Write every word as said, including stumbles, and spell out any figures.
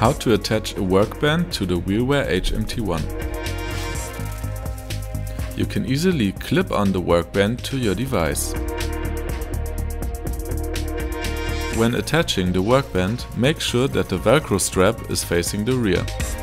How to attach a workband to the Wheelware H M T one. You can easily clip on the workband to your device. When attaching the workband, make sure that the Velcro strap is facing the rear.